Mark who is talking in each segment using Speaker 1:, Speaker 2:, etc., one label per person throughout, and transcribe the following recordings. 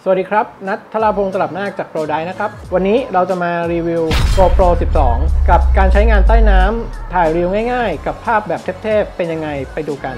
Speaker 1: สวัสดีครับนัท ธราพงศ์ ตลับนาคจาก ProDive นะครับวันนี้เราจะมารีวิว GoPro 12 กับการใช้งานใต้น้ำถ่ายรีวิวง่ายๆกับภาพแบบเทพๆเป็นยังไงไปดูกัน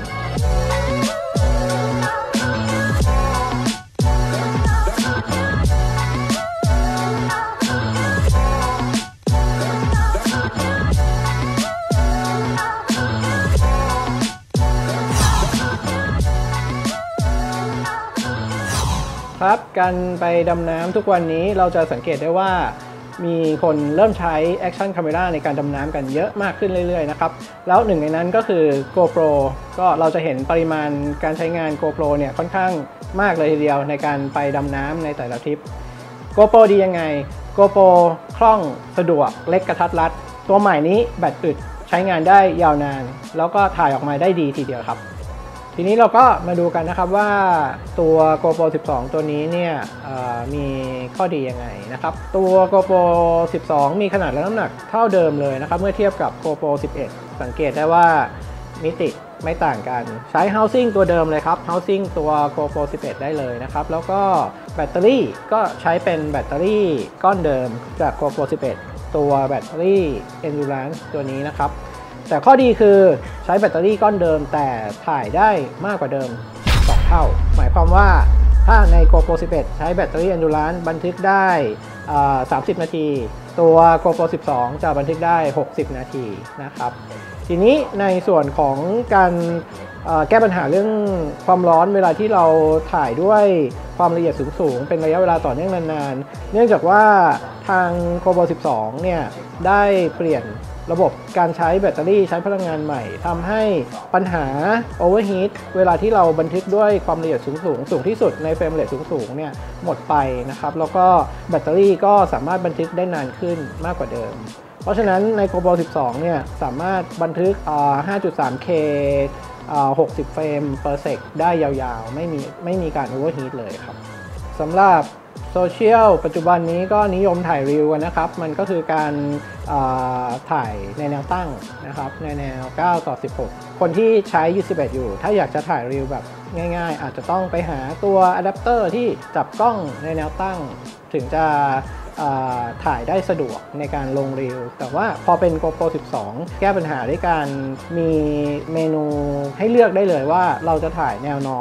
Speaker 1: ครับการไปดำน้ำทุกวันนี้เราจะสังเกตได้ว่ามีคนเริ่มใช้ Action Camera ในการดำน้ำกันเยอะมากขึ้นเรื่อยๆนะครับแล้วหนึ่งในนั้นก็คือ GoPro ก็เราจะเห็นปริมาณการใช้งาน GoPro เนี่ยค่อนข้างมากเลยทีเดียวในการไปดำน้ำในแต่ละทริป GoPro ดียังไง GoPro คล่องสะดวกเล็กกระทัดรัดตัวใหม่นี้แบตอึดใช้งานได้ยาวนานแล้วก็ถ่ายออกมาได้ดีทีเดียวครับทีนี้เราก็มาดูกันนะครับว่าตัว GoPro 12 ตัวนี้เนี่ยมีข้อดียังไงนะครับตัว GoPro 12 มีขนาดและน้ำหนักเท่าเดิมเลยนะครับเมื่อเทียบกับ GoPro 11 สังเกตได้ว่ามิติไม่ต่างกันใช้ housing ตัวเดิมเลยครับ housing ตัว GoPro 11 ได้เลยนะครับแล้วก็แบตเตอรี่ก็ใช้เป็นแบตเตอรี่ก้อนเดิมจาก GoPro 11 ตัวแบตเตอรี่ Endurance ตัวนี้นะครับแต่ข้อดีคือใช้แบตเตอรี่ก้อนเดิมแต่ถ่ายได้มากกว่าเดิม2 เท่าหมายความว่าถ้าใน GoPro 11 ใช้แบตเตอรี่ Endurance บันทึกได้30 นาทีตัว GoPro 12 จะบันทึกได้60 นาทีนะครับทีนี้ในส่วนของการแก้ปัญหาเรื่องความร้อนเวลาที่เราถ่ายด้วยความละเอียดสูงๆเป็นระยะเวลาต่อเนื่องนานๆเนื่องจากว่าทาง GoPro 12 เนี่ยได้เปลี่ยนระบบการใช้แบตเตอรี่ใช้พลังงานใหม่ทำให้ปัญหา Overheat เวลาที่เราบันทึกด้วยความละเอียดสูงที่สุดในเฟรมเรทสูงเนี่ยหมดไปนะครับแล้วก็แบตเตอรี่ก็สามารถบันทึกได้นานขึ้นมากกว่าเดิมเพราะฉะนั้นใน GoPro 12 เนี่ยสามารถบันทึก 5.3K 60 เฟรม per sec ได้ยาวๆไม่มีการ Overheat เลยครับสำหรับโซเชียลปัจจุบันนี้ก็นิยมถ่ายรีวิวกันนะครับมันก็คือการถ่ายในแนวตั้งนะครับในแนว9:16คนที่ใช้ U11 อยู่ถ้าอยากจะถ่ายรีวิวแบบง่ายๆอาจจะต้องไปหาตัวอะแดปเตอร์ที่จับกล้องในแนวตั้งถึงจะถ่ายได้สะดวกในการลงรีวิวแต่ว่าพอเป็น GoPro 12 แก้ปัญหาด้วยการมีเมนูให้เลือกได้เลยว่าเราจะถ่ายแนวนอน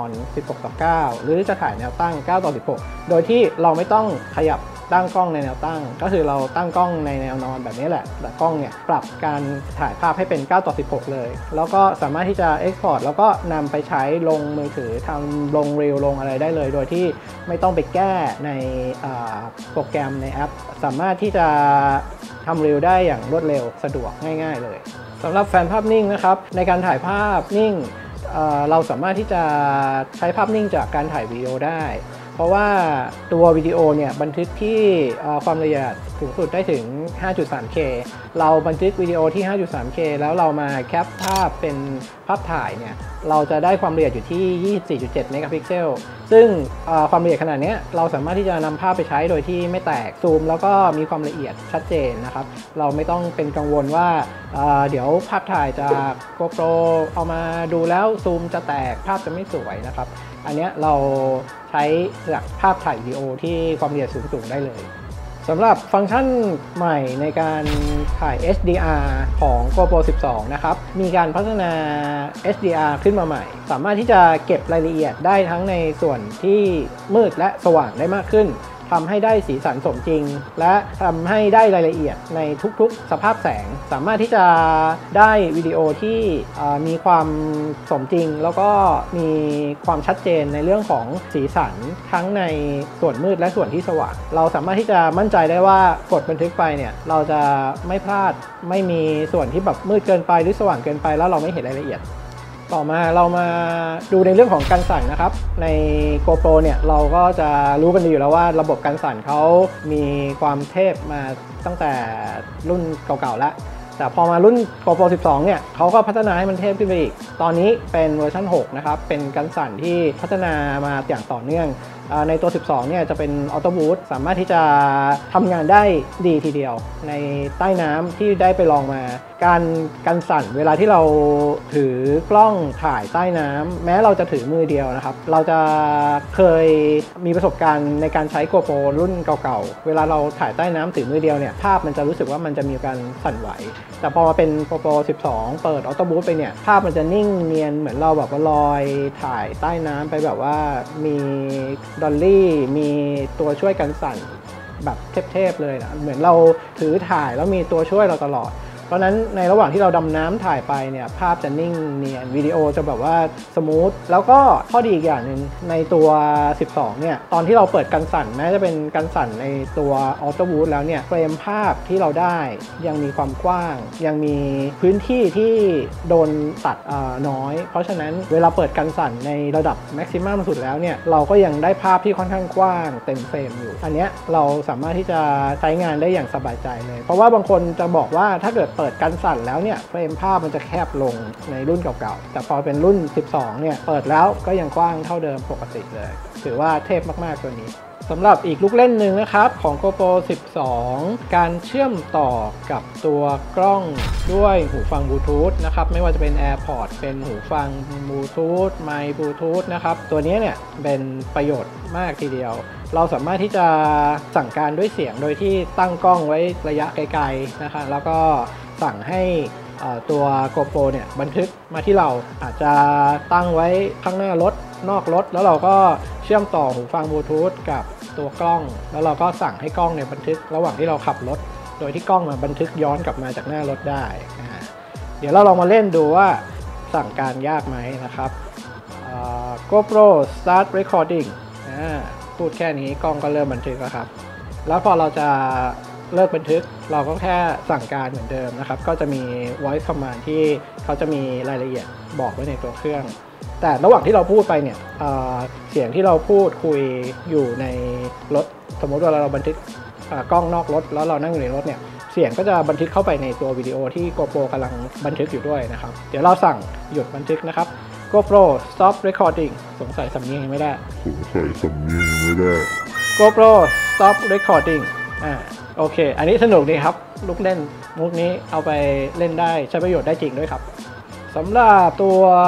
Speaker 1: 16:9 หรือจะถ่ายแนวตั้ง 9:16 โดยที่เราไม่ต้องขยับตั้งกล้องในแนวตั้งก็คือเราตั้งกล้องในแนวนอนแบบนี้แหละแต่กล้องเนี่ยปรับการถ่ายภาพให้เป็น 9:16 เลยแล้วก็สามารถที่จะ Export แล้วก็นำไปใช้ลงมือถือทำลงรีลลงอะไรได้เลยโดยที่ไม่ต้องไปแก้ในโปรแกรมในแอปสามารถที่จะทำรีลได้อย่างรวดเร็วสะดวกง่ายๆเลยสำหรับแฟนภาพนิ่งนะครับในการถ่ายภาพนิ่งเราสามารถที่จะใช้ภาพนิ่งจากการถ่ายวิดีโอได้เพราะว่าตัววิดีโอเนี่ยบันทึกที่ความละเอียดสูงสุดได้ถึง 5.3K เราบันทึกวิดีโอที่ 5.3K แล้วเรามาแคปภาพเป็นภาพถ่ายเนี่ยเราจะได้ความละเอียดอยู่ที่ 24.7 เมกะพิกเซลซึ่งความละเอียดขนาดนี้เราสามารถที่จะนำภาพไปใช้โดยที่ไม่แตกซูมแล้วก็มีความละเอียดชัดเจนนะครับเราไม่ต้องเป็นกังวลว่าเดี๋ยวภาพถ่ายจาก GoPro เอามาดูแล้วซูมจะแตกภาพจะไม่สวยนะครับอันนี้เราใช้จากภาพถ่ายวิดีโอที่ความละเอียดสูงได้เลยสำหรับฟังก์ชันใหม่ในการถ่าย HDR ของ GoPro 12 นะครับมีการพัฒนา HDR ขึ้นมาใหม่สามารถที่จะเก็บรายละเอียดได้ทั้งในส่วนที่มืดและสว่างได้มากขึ้นทำให้ได้สีสันสมจริงและทำให้ได้รายละเอียดในทุกๆสภาพแสงสามารถที่จะได้วิดีโอที่มีความสมจริงแล้วก็มีความชัดเจนในเรื่องของสีสันทั้งในส่วนมืดและส่วนที่สว่างเราสามารถที่จะมั่นใจได้ว่ากดบันทึกไปเนี่ยเราจะไม่พลาดไม่มีส่วนที่แบบมืดเกินไปหรือสว่างเกินไปแล้วเราไม่เห็นรายละเอียดต่อมาเรามาดูในเรื่องของการสั่นนะครับใน GoPro เนี่ยเราก็จะรู้กันดีอยู่แล้วว่าระบบการสั่นเขามีความเทพมาตั้งแต่รุ่นเก่าๆแล้วแต่พอมารุ่น GoPro 12 เนี่ยเขาก็พัฒนาให้มันเทพขึ้นไปอีกตอนนี้เป็นเวอร์ชัน6นะครับเป็นการสั่นที่พัฒนามาอย่างต่อเนื่องในตัว 12 เนี่ยจะเป็นออโต้บูทสามารถที่จะทำงานได้ดีทีเดียวในใต้น้ำที่ได้ไปลองมาการกันสั่นเวลาที่เราถือกล้องถ่ายใต้น้ำแม้เราจะถือมือเดียวนะครับเราจะเคยมีประสบการณ์ในการใช้ GoPro รุ่นเก่าๆเวลาเราถ่ายใต้น้ำถือมือเดียวเนี่ยภาพมันจะรู้สึกว่ามันจะมีการสั่นไหวแต่พอมาเป็น GoPro 12 เปิดออโต้บูทไปเนี่ยภาพมันจะนิ่งเนียนเหมือนเราแบบว่าลอยถ่ายใต้น้ำไปแบบว่ามีดอลลี่มีตัวช่วยกันสั่นแบบเทพๆเลยนะเหมือนเราถือถ่ายแล้วมีตัวช่วยเราตลอดเพราะนั้นในระหว่างที่เราดำน้ำถ่ายไปเนี่ยภาพจะนิ่งเนียนวิดีโอจะแบบว่าสมูทแล้วก็ข้อดีอีกอย่างหนึ่งในตัว 12 เนี่ยตอนที่เราเปิดกันสั่นแม้จะเป็นกันสั่นในตัวออโต้บูทแล้วเนี่ยเฟรมภาพที่เราได้ยังมีความกว้างยังมีพื้นที่ที่โดนตัดน้อยเพราะฉะนั้นเวลาเปิดกันสั่นในระดับแม็กซิมัมสุดแล้วเนี่ยเราก็ยังได้ภาพที่ค่อนข้างกว้างเต็มเฟรมอยู่อันเนี้ยเราสามารถที่จะใช้งานได้อย่างสบายใจเลยเพราะว่าบางคนจะบอกว่าถ้าเกิดเปิดกันสั่นแล้วเนี่ยเฟรมภาพมันจะแคบลงในรุ่นเก่าๆแต่พอเป็นรุ่น 12 เนี่ยเปิดแล้วก็ยังกว้างเท่าเดิมปกติเลยถือว่าเทพมากๆตัวนี้สำหรับอีกลูกเล่นหนึ่งนะครับของ GoPro 12 การเชื่อมต่อกับตัวกล้องด้วยหูฟังบลูทูธนะครับไม่ว่าจะเป็น AirPods เป็นหูฟังบลูทูธไมค์บลูทูธนะครับตัวนี้เนี่ยเป็นประโยชน์มากทีเดียวเราสามารถที่จะสั่งการด้วยเสียงโดยที่ตั้งกล้องไว้ระยะไกลๆนะคะแล้วก็สั่งให้ตัว GoPro เนี่ยบันทึกมาที่เราอาจจะตั้งไว้ข้างหน้ารถนอกรถแล้วเราก็เชื่อมต่อหูฟังบลูทูธกับตัวกล้องแล้วเราก็สั่งให้กล้องเนี่ยบันทึกระหว่างที่เราขับรถโดยที่กล้องมาบันทึกย้อนกลับมาจากหน้ารถได้เดี๋ยวเราลองมาเล่นดูว่าสั่งการยากไหมนะครับGoPro start recording พูดแค่นี้กล้องก็เริ่มบันทึกแล้วครับแล้วพอเราจะเลิกบันทึกเราก็แค่สั่งการเหมือนเดิมนะครับก็จะมี voice command ที่เขาจะมีรายละเอียดบอกไว้ในตัวเครื่องแต่ระหว่างที่เราพูดไปเนี่ยเสียงที่เราพูดคุยอยู่ในรถสมมติว่าเราบันทึกกล้องนอกรถแล้วเรานั่งอยู่ในรถเนี่ยเสียงก็จะบันทึกเข้าไปในตัววิดีโอที่ GoPro กำลังบันทึกอยู่ด้วยนะครับเดี๋ยวเราสั่งหยุดบันทึกนะครับ GoPro stop recording สงสัยสำเนียงไม่ได้ GoPro stop recording โอเคอันนี้สนุกดีครับลูกเล่นมุกนี้เอาไปเล่นได้ใช้ประโยชน์ได้จริงด้วยครับสำหรับตัว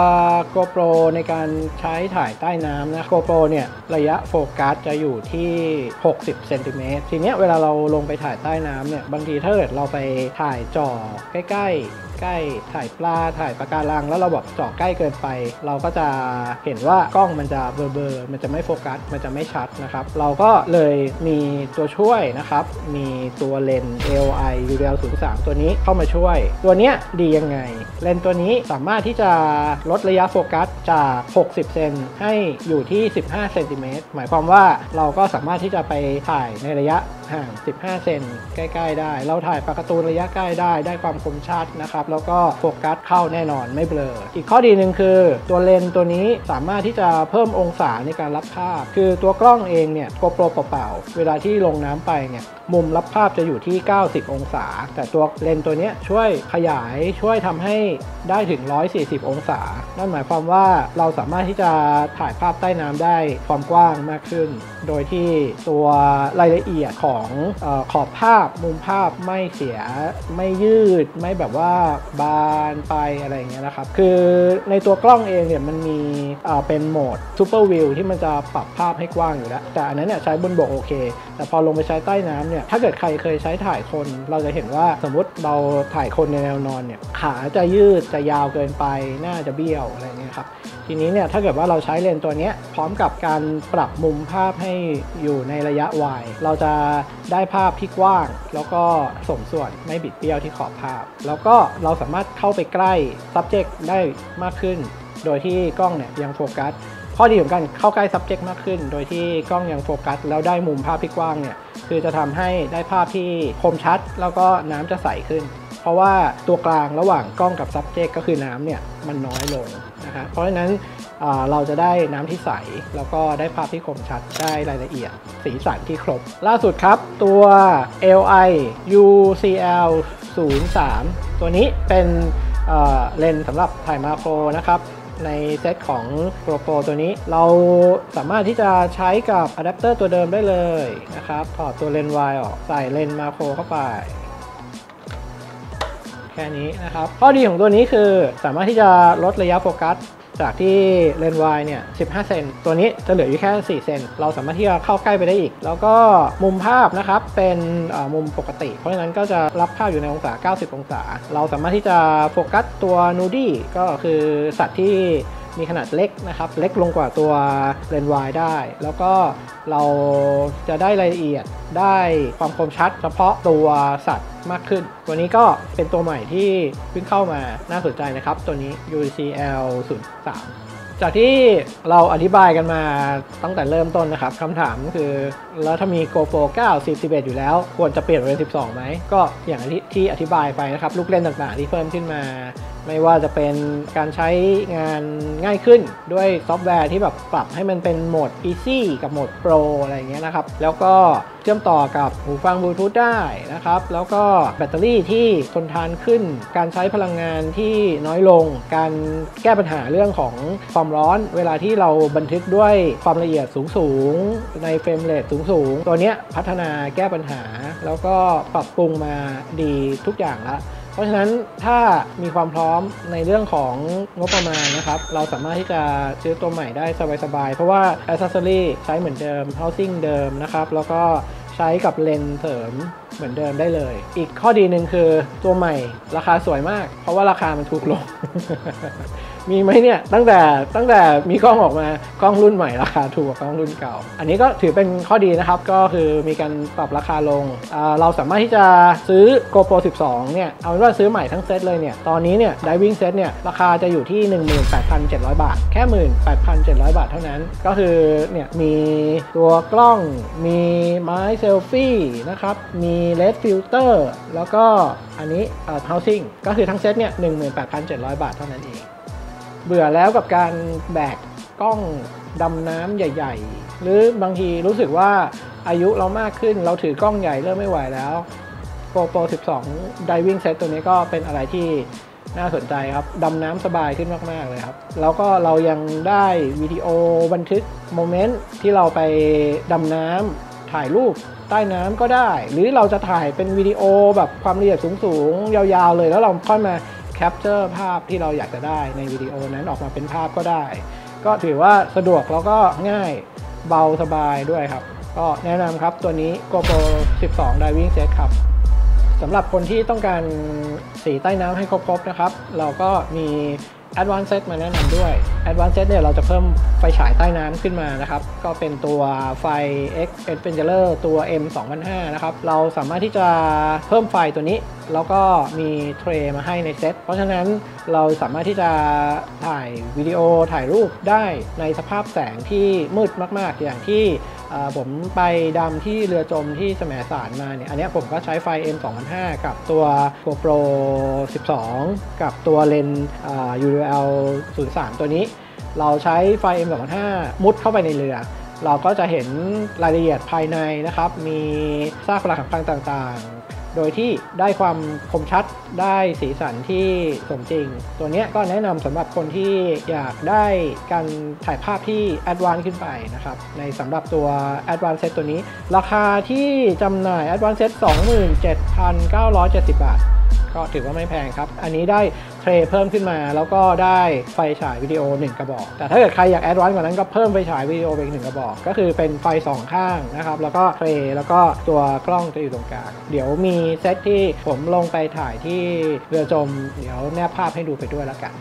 Speaker 1: GoPro ในการใช้ถ่ายใต้น้ำนะ GoPro เนี่ยระยะโฟกัสจะอยู่ที่60 เซนติเมตรทีเนี้ยเวลาเราลงไปถ่ายใต้น้ำเนี่ยบางทีถ้าเกิดเราไปถ่ายจ่อใกล้ถ่ายปลาถ่ายปะการังแล้วเราแบบจ่อใกล้เกินไปเราก็จะเห็นว่ากล้องมันจะเบลอมันจะไม่โฟกัสมันจะไม่ชัดนะครับเราก็เลยมีตัวช่วยนะครับมีตัวเลนส์ AOI UL03 ตัวนี้เข้ามาช่วยตัวเนี้ยดียังไงเลนส์ตัวนี้สามารถที่จะลดระยะโฟกัสจาก60 เซนให้อยู่ที่15 เซนติเมตรหมายความว่าเราก็สามารถที่จะไปถ่ายในระยะห่าง15 เซนใกล้ๆได้เราถ่ายปลาการ์ตูนระยะใกล้ได้ความคมชัดนะครับแล้วก็โฟกัสเข้าแน่นอนไม่เบลออีกข้อดีหนึ่งคือตัวเลนส์ตัวนี้สามารถที่จะเพิ่มองศาในการรับภาพคือตัวกล้องเองเนี่ย GoPro เปล่าๆเวลาที่ลงน้ำไปเนี่ยมุมรับภาพจะอยู่ที่90 องศาแต่ตัวเลนส์ตัวนี้ช่วยขยายช่วยทำให้ได้ถึง140 องศานั่นหมายความว่าเราสามารถที่จะถ่ายภาพใต้น้ำได้ความกว้างมากขึ้นโดยที่ตัวรายละเอียดของขอบภาพมุมภาพไม่เสียไม่ยืดไม่แบบว่าบานไปอะไรอย่างเงี้ยนะครับคือในตัวกล้องเองเนี่ยมันมีเป็นโหมด Super View ที่มันจะปรับภาพให้กว้างอยู่แล้วแต่อันนั้นเนี่ยใช้บนบกโอเคแต่พอลงไปใช้ใต้น้ำเนี่ยถ้าเกิดใครเคยใช้ถ่ายคนเราจะเห็นว่าสมมติเราถ่ายคนในแนวนอนเนี่ยขาจะยืดจะยาวเกินไปหน้าจะเบี้ยวอะไรเงี้ยครับทีนี้เนี่ยถ้าเกิดว่าเราใช้เลนส์ตัวนี้พร้อมกับการปรับมุมภาพให้อยู่ในระยะ wide เราจะได้ภาพที่กว้างแล้วก็สมส่วนไม่บิดเบี้ยวที่ขอบภาพแล้วก็เราสามารถเข้าไปใกล้ subject ได้มากขึ้นโดยที่กล้องเนี่ยยังโฟกัสข้อดีของการเข้าใกล้ subject มากขึ้นโดยที่กล้องยังโฟกัสแล้วได้มุมภาพที่กว้างเนี่ยคือจะทำให้ได้ภาพที่คมชัดแล้วก็น้ำจะใสขึ้นเพราะว่าตัวกลางระหว่างกล้องกับ subject ก็คือน้ำเนี่ยมันน้อยลงนะครับเพราะฉะนั้นเราจะได้น้ำที่ใสแล้วก็ได้ภาพที่คมชัดได้รายละเอียดสีสันที่ครบล่าสุดครับตัว LI UCL03 ตัวนี้เป็นเลนส์สำหรับถ่ายมาโครนะครับในเซตของ GoPro ตัวนี้เราสามารถที่จะใช้กับอะแดปเตอร์ตัวเดิมได้เลยนะครับถอดตัวเลนส์วายออกใส่เลนส์มาโครเข้าไปแค่นี้นะครับข้อดีของตัวนี้คือสามารถที่จะลดระยะโฟกัสจากที่เลนส์วายเนี่ย15 เซนตัวนี้จะเหลืออยู่แค่4 เซนเราสามารถที่จะเข้าใกล้ไปได้อีกแล้วก็มุมภาพนะครับเป็นมุมปกติเพราะฉะนั้นก็จะรับภาพอยู่ในองศา90 องศาเราสามารถที่จะโฟกัสตัวนูดี้ก็คือสัตว์ที่มีขนาดเล็กนะครับเล็กลงกว่าตัวเลนส์วายได้แล้วก็เราจะได้รายละเอียดได้ความคมชัดเฉพาะตัวสัตว์มากขึ้นตัวนี้ก็เป็นตัวใหม่ที่เพิ่งเข้ามาน่าสนใจนะครับตัวนี้ UCL03 จากที่เราอธิบายกันมาตั้งแต่เริ่มต้นนะครับคำถามคือแล้วถ้ามี GoPro 9 10 11อยู่แล้วควรจะเปลี่ยนเป็น12ไหมก็อย่างที่อธิบายไปนะครับลูกเล่นต่างๆที่เพิ่มขึ้นมาไม่ว่าจะเป็นการใช้งานง่ายขึ้นด้วยซอฟต์แวร์ที่แบบปรับให้มันเป็นโหมด Easy กับโหมด Pro อะไรอย่างเงี้ยนะครับแล้วก็เชื่อมต่อกับหูฟังบลูทูธได้นะครับแล้วก็แบตเตอรี่ที่ทนทานขึ้นการใช้พลังงานที่น้อยลงการแก้ปัญหาเรื่องของความร้อนเวลาที่เราบันทึกด้วยความละเอียดสูงในเฟรมเรทสูงตัวนี้พัฒนาแก้ปัญหาแล้วก็ปรับปรุงมาดีทุกอย่างแล้วเพราะฉะนั้นถ้ามีความพร้อมในเรื่องของงบประมาณนะครับเราสามารถที่จะซื้อตัวใหม่ได้สบายๆเพราะว่า Accessory ใช้เหมือนเดิม Housing เดิมนะครับแล้วก็ใช้กับเลนส์เสริมเหมือนเดิมได้เลยอีกข้อดีหนึ่งคือตัวใหม่ราคาสวยมากเพราะว่าราคามันถูกลง มีไหมเนี่ยตั้งแต่มีกล้องออกมากล้องรุ่นใหม่ราคาถูกกว่ากล้องรุ่นเก่าอันนี้ก็ถือเป็นข้อดีนะครับก็คือมีการปรับราคาลงเราสามารถที่จะซื้อ GoPro 12เนี่ยเอาเป็นว่าซื้อใหม่ทั้งเซตเลยเนี่ยตอนนี้เนี่ย Diving Set เนี่ยราคาจะอยู่ที่ 18,700 บาทแค่ 18,700 บาทเท่านั้นก็คือเนี่ยมีตัวกล้องมีไม้เซลฟี่นะครับมีเลนส์ฟิลเตอร์แล้วก็อันนี้housing ก็คือทั้งเซตเนี่ย 18,700 บาทเท่านั้นเองเบื่อแล้วกับการแบกกล้องดำน้ำใหญ่ๆหรือบางทีรู้สึกว่าอายุเรามากขึ้นเราถือกล้องใหญ่เริ่มไม่ไหวแล้ว GoPro 12 Diving Set ตัวนี้ก็เป็นอะไรที่น่าสนใจครับดำน้ำสบายขึ้นมากๆเลยครับแล้วก็เรายังได้วิดีโอบันทึกโมเมนต์ที่เราไปดำน้ำถ่ายรูปใต้น้ำก็ได้หรือเราจะถ่ายเป็นวิดีโอแบบความละเอียดสูงๆยาวๆเลยแล้วเราค่อยมาแคปเจอร์ภาพที่เราอยากจะได้ในวิดีโอนั้นออกมาเป็นภาพก็ได้ก็ถือว่าสะดวกแล้วก็ง่ายเบาสบายด้วยครับก็แนะนำครับตัวนี้ GoPro 12 Diving Set ครับสำหรับคนที่ต้องการสีใต้น้ำให้ครบๆนะครับเราก็มี Advanced Set มาแนะนำด้วย Advanced Set เนี่ยเราจะเพิ่มไฟฉายใต้น้ำขึ้นมานะครับก็เป็นตัวไฟ X Expenger ตัว M 2005นะครับเราสามารถที่จะเพิ่มไฟตัวนี้แล้วก็มีเทรย์มาให้ในเซตเพราะฉะนั้นเราสามารถที่จะถ่ายวิดีโอถ่ายรูปได้ในสภาพแสงที่มืดมากๆอย่างที่ผมไปดำที่เรือจมที่แสมสารมาเนี่ยอันนี้ผมก็ใช้ไฟ M 2005กับตัว GoPro 12 กับตัวเลนส์ UCL03 ตัวนี้เราใช้ไฟ M 2005มุดเข้าไปในเรือเราก็จะเห็นรายละเอียดภายในนะครับมีซากปรักหักพังต่างๆโดยที่ได้ความคมชัดได้สีสันที่สมจริงตัวนี้ก็แนะนำสำหรับคนที่อยากได้การถ่ายภาพที่แอดวานซ์ขึ้นไปนะครับในสำหรับตัว Advanced Set ตัวนี้ราคาที่จำหน่าย Advanced Set 27,970 บาทก็ถือว่าไม่แพงครับอันนี้ได้เทรย์เพิ่มขึ้นมาแล้วก็ได้ไฟฉายวิดีโอ1กระบอกแต่ถ้าเกิดใครอยากแอดวานซ์กว่านั้นก็เพิ่มไฟฉายวิดีโอไปอีก1กระบอกก็คือเป็นไฟ2ข้างนะครับแล้วก็เทรย์แล้วก็ตัวกล้องจะอยู่ตรงกลางเดี๋ยวมีเซตที่ผมลงไปถ่ายที่เรือจมเดี๋ยวแนบภาพให้ดูไปด้วยแล้วกัน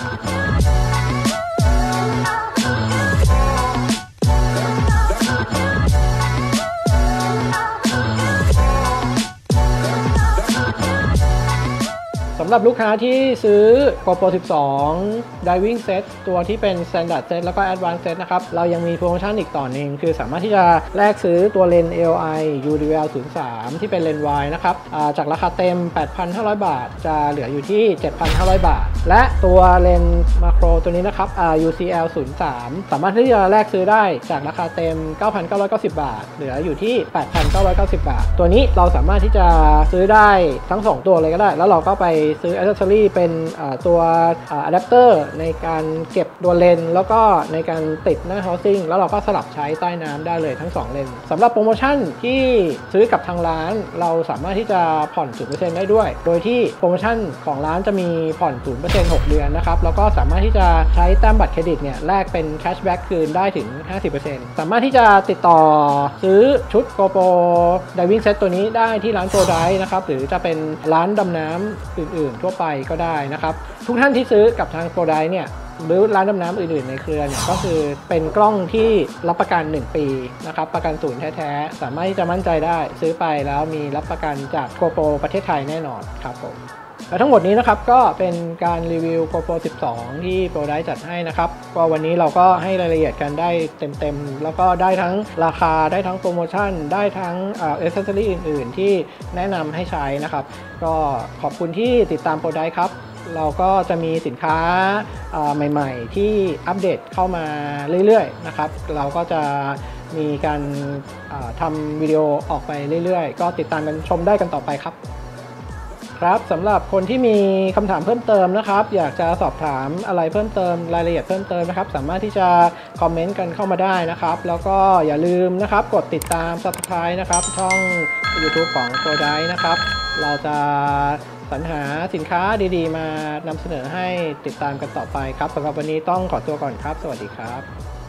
Speaker 1: สำหรับลูกค้าที่ซื้อ GoPro 12 Diving Set ตัวที่เป็น Standard Set แล้วก็ Advanced Set นะครับเรายังมีโปรโมชั่นอีกต่อหนึ่งคือสามารถที่จะแลกซื้อตัวเลนส์ ALI UCL03 ที่เป็นเลนส์ wide นะครับจากราคาเต็ม 8,500 บาทจะเหลืออยู่ที่ 7,500 บาทและตัวเลนส์มาโครตัวนี้นะครับUCL03 สามารถที่จะแลกซื้อได้จากราคาเต็ม 9,990 บาทเหลืออยู่ที่ 8,990 บาทตัวนี้เราสามารถที่จะซื้อได้ทั้ง2ตัวเลยก็ได้แล้วเราก็ไปซื้ออ c เซสซอรี่เป็นตัวอะแดปเตอร์ในการเก็บตัวเลนส์แล้วก็ในการติดหน้า housing แล้วเราก็สลับใช้ใต้น้ำได้เลยทั้ง2เลนส์สำหรับโปรโมชั่นที่ซื้อกับทางร้านเราสามารถที่จะผ่อน 0% ได้ด้วยโดยที่โปรโมชั่นของร้านจะมีผ่อน 0% 6 เดือนนะครับแล้วก็สามารถที่จะใช้แต้มบัตรเครดิตเนี่ยแลกเป็นแคชแบ็กคืนได้ถึง 50% สามารถที่จะติดต่อซื้อชุด GoPro Diving Set ตัวนี้ได้ที่ร้าน ProDive นะครับหรือจะเป็นร้านดำน้ำอื่นๆทั่วไปก็ได้นะครับทุกท่านที่ซื้อกับทาง ProDive เนี่ยหรือร้านดำน้ำอื่นๆในเครือเนี่ยก็คือเป็นกล้องที่รับประกัน1 ปีนะครับประกันศูนย์แท้ๆสามารถที่จะมั่นใจได้ซื้อไปแล้วมีรับประกันจาก GoPro ประเทศไทยแน่นอนครับผมและทั้งหมดนี้นะครับก็เป็นการรีวิว GoPro 12 ที่ ProDive จัดให้นะครับก็วันนี้เราก็ให้รายละเอียดกันได้เต็มๆแล้วก็ได้ทั้งราคาได้ทั้งโปรโมชั่นได้ทั้งaccessory อื่นๆที่แนะนำให้ใช้นะครับก็ขอบคุณที่ติดตาม ProDive ครับเราก็จะมีสินค้าใหม่ๆที่อัปเดตเข้ามาเรื่อยๆนะครับเราก็จะมีการทำวิดีโอออกไปเรื่อยๆก็ติดตามกันชมได้กันต่อไปครับครับสำหรับคนที่มีคำถามเพิ่มเติมนะครับอยากจะสอบถามอะไรเพิ่มเติมรายละเอียดเพิ่มเติมนะครับสามารถที่จะคอมเมนต์กันเข้ามาได้นะครับแล้วก็อย่าลืมนะครับกดติดตาม Subscribe นะครับช่อง YouTube ของ ProDive นะครับเราจะสรรหาสินค้าดีๆมานำเสนอให้ติดตามกันต่อไปครับสำหรับวันนี้ต้องขอตัวก่อนครับสวัสดีครับ